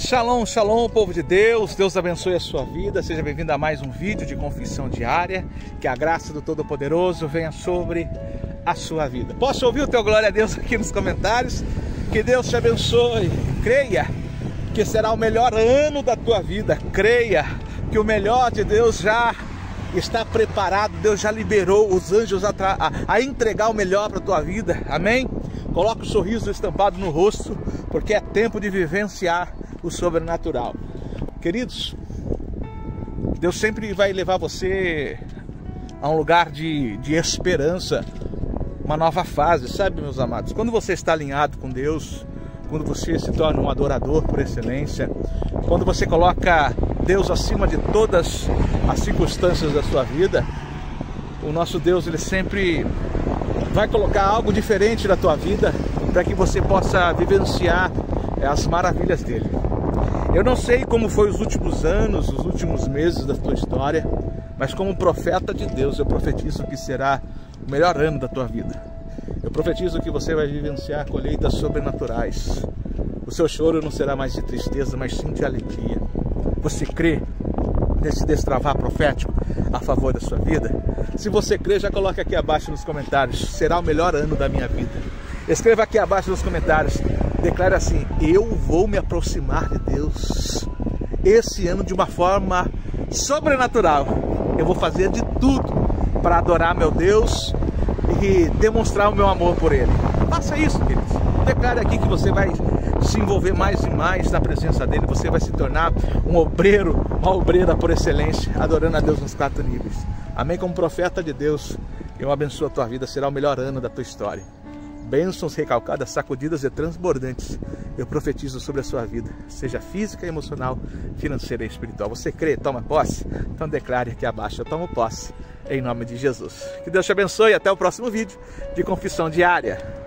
Shalom, shalom, povo de Deus, Deus abençoe a sua vida, seja bem-vindo a mais um vídeo de confissão diária, que a graça do Todo-Poderoso venha sobre a sua vida. Posso ouvir o teu glória a Deus aqui nos comentários? Que Deus te abençoe, creia que será o melhor ano da tua vida, creia que o melhor de Deus já está preparado, Deus já liberou os anjos a entregar o melhor para a tua vida, amém? Coloca o sorriso estampado no rosto, porque é tempo de vivenciar o sobrenatural. Queridos, Deus sempre vai levar você a um lugar de esperança, uma nova fase, sabe, meus amados? Quando você está alinhado com Deus, quando você se torna um adorador por excelência, quando você coloca Deus acima de todas as circunstâncias da sua vida, o nosso Deus, ele sempre vai colocar algo diferente na tua vida para que você possa vivenciar as maravilhas dele. Eu não sei como foi os últimos anos, os últimos meses da tua história, mas como profeta de Deus, eu profetizo que será o melhor ano da tua vida. Eu profetizo que você vai vivenciar colheitas sobrenaturais. O seu choro não será mais de tristeza, mas sim de alegria. Você crê nesse destravar profético a favor da sua vida? Se você crê, já coloca aqui abaixo nos comentários: será o melhor ano da minha vida. Escreva aqui abaixo nos comentários, declare assim: eu vou me aproximar de Deus esse ano de uma forma sobrenatural. Eu vou fazer de tudo para adorar meu Deus e demonstrar o meu amor por Ele. Faça isso, queridos. Declare aqui que você vai se envolver mais e mais na presença dele. Você vai se tornar um obreiro, uma obreira por excelência, adorando a Deus nos 4 níveis. Amém? Como profeta de Deus, eu abençoo a tua vida. Será o melhor ano da tua história. Bênçãos recalcadas, sacudidas e transbordantes eu profetizo sobre a sua vida, seja física, emocional, financeira e espiritual. Você crê? Toma posse? Então declare aqui abaixo: eu tomo posse, em nome de Jesus. Que Deus te abençoe e até o próximo vídeo de confissão diária.